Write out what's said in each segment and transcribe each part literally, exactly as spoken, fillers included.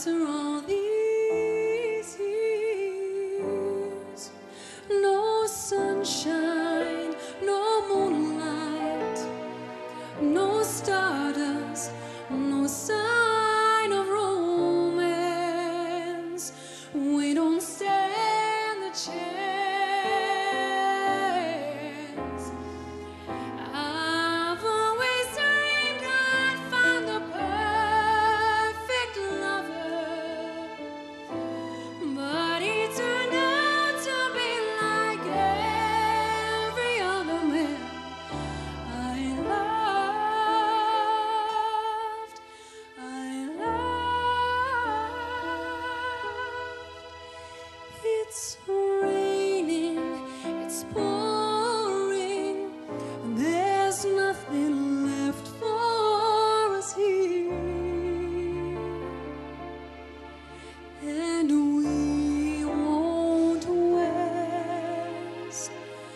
after all these years. No sunshine, no moonlight, no stardust, no sign of romance. We don't stand a chance. I've always dreamed I'd find the perfect lover, but he turned out to be like every other man I loved. I loved. It's raining, it's pouring, there's nothing left for us here, and we won't waste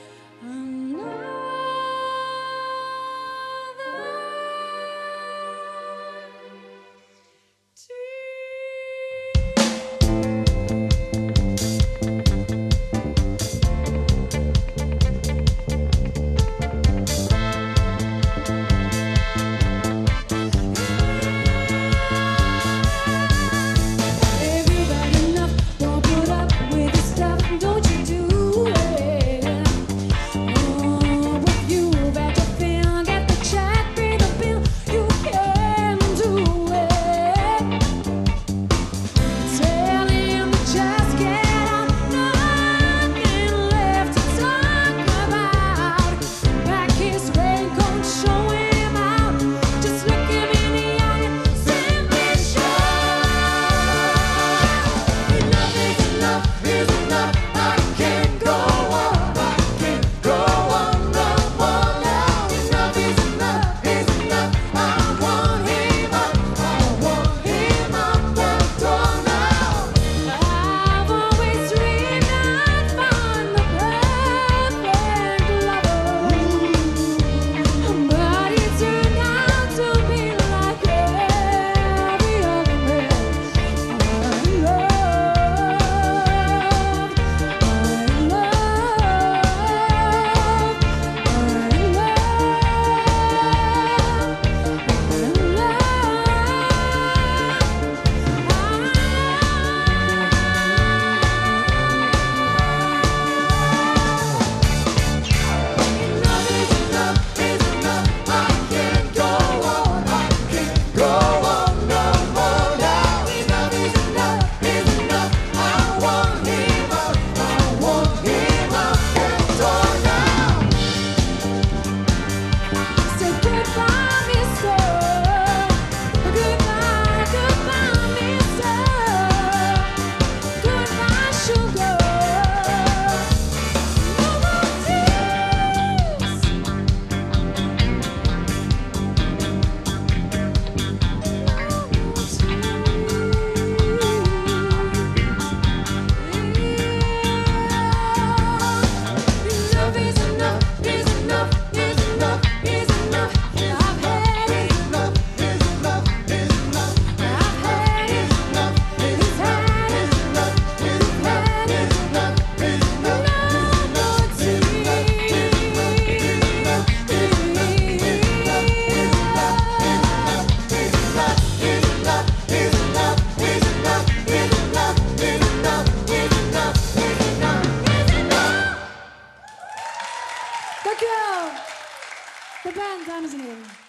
everybody enough, won't put up with this stuff, don't you do it. Oh, if you bet your bill, get the check, pay the bill, you can do it. Tell him to just get out, nothing left to talk about. Pack his raincoat, show him out, just look him in the eye and simply show. Enough is enough, is enough. I can't go on, I can't go on no more now. Enough is enough, is enough. I want him up, I want him up the door now. I've always dreamed I'd find the perfect lover, but he turned out to be like every other man I loved. I Enough is enough, is enough. I can't go on, I can't go on no more now. Enough is enough, is enough. I want him up, I want him up the door now. Say goodbye, mister. Goodbye, goodbye, mister. Goodbye, sugar. No more tears. Enough is enough, is enough, is enough, is enough. I've had it. Enough is enough, is enough. I've had it. Enough is had it. Enough is had it. Enough is enough. No more tears. Enough is enough, is enough, is enough, is enough, is enough, is enough, is enough, is enough, is enough, is enough, is enough. Dankjewel. De band, dames en heren.